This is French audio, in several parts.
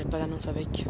pas l'annonce avec.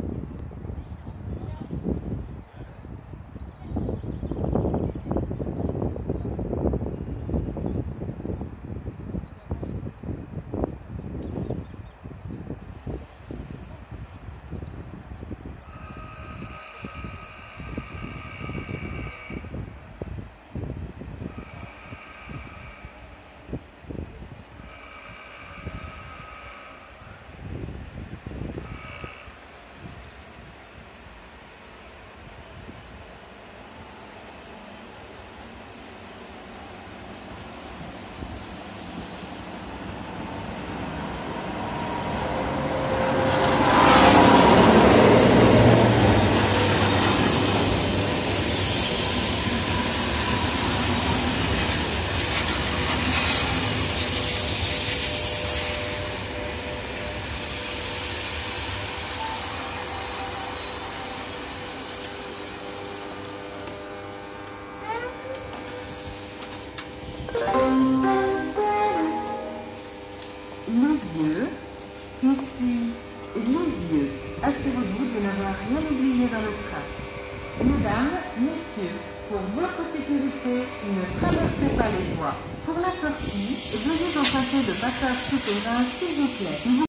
Les yeux, ici, les yeux. Assurez-vous de n'avoir rien oublié dans le train. Mesdames, messieurs, pour votre sécurité, ne traversez pas les voies. Pour la sortie, veuillez emprunter le passage souterrain, s'il vous plaît.